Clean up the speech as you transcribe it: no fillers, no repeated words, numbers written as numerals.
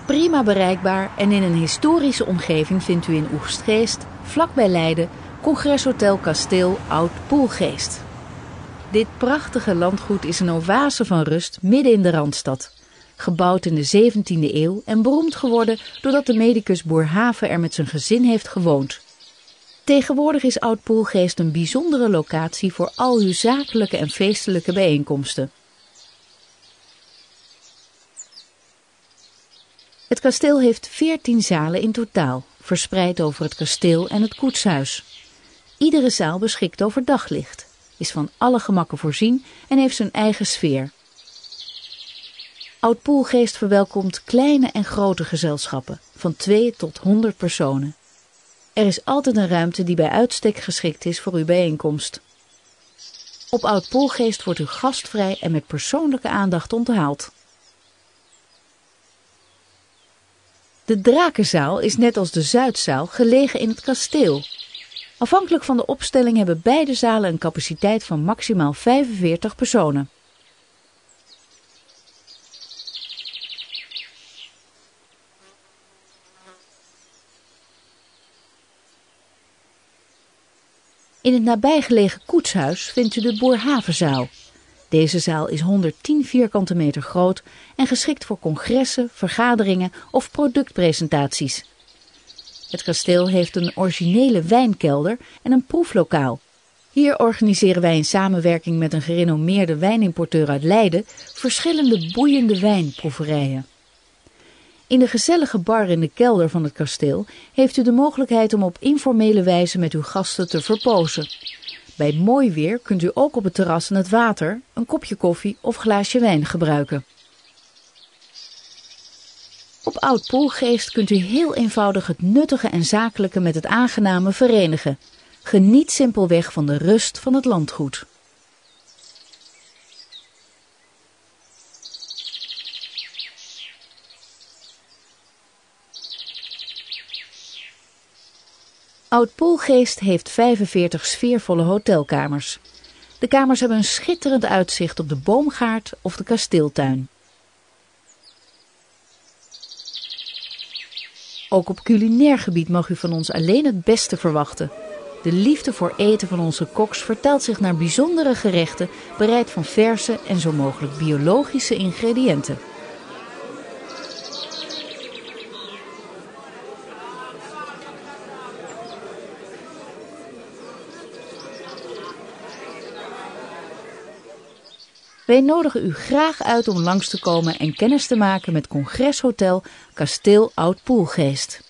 Prima bereikbaar en in een historische omgeving vindt u in Oegstgeest, vlakbij Leiden, Congreshotel Kasteel Oud Poelgeest. Dit prachtige landgoed is een oase van rust midden in de Randstad. Gebouwd in de 17e eeuw en beroemd geworden doordat de medicus Boerhaave er met zijn gezin heeft gewoond. Tegenwoordig is Oud Poelgeest een bijzondere locatie voor al uw zakelijke en feestelijke bijeenkomsten. Het kasteel heeft 14 zalen in totaal, verspreid over het kasteel en het koetshuis. Iedere zaal beschikt over daglicht, is van alle gemakken voorzien en heeft zijn eigen sfeer. Oud Poelgeest verwelkomt kleine en grote gezelschappen, van 2 tot 100 personen. Er is altijd een ruimte die bij uitstek geschikt is voor uw bijeenkomst. Op Oud Poelgeest wordt u gastvrij en met persoonlijke aandacht onthaald. De Drakenzaal is net als de Zuidzaal gelegen in het kasteel. Afhankelijk van de opstelling hebben beide zalen een capaciteit van maximaal 45 personen. In het nabijgelegen koetshuis vindt u de Boerhavezaal. Deze zaal is 110 vierkante meter groot en geschikt voor congressen, vergaderingen of productpresentaties. Het kasteel heeft een originele wijnkelder en een proeflokaal. Hier organiseren wij in samenwerking met een gerenommeerde wijnimporteur uit Leiden verschillende boeiende wijnproeverijen. In de gezellige bar in de kelder van het kasteel heeft u de mogelijkheid om op informele wijze met uw gasten te verpozen. Bij mooi weer kunt u ook op het terras aan het water een kopje koffie of glaasje wijn gebruiken. Op Oud Poelgeest kunt u heel eenvoudig het nuttige en zakelijke met het aangename verenigen. Geniet simpelweg van de rust van het landgoed. Oud Poelgeest heeft 45 sfeervolle hotelkamers. De kamers hebben een schitterend uitzicht op de boomgaard of de kasteeltuin. Ook op culinair gebied mag u van ons alleen het beste verwachten. De liefde voor eten van onze koks vertaalt zich naar bijzondere gerechten, bereid van verse en zo mogelijk biologische ingrediënten. Wij nodigen u graag uit om langs te komen en kennis te maken met Congreshotel Kasteel Oud Poelgeest.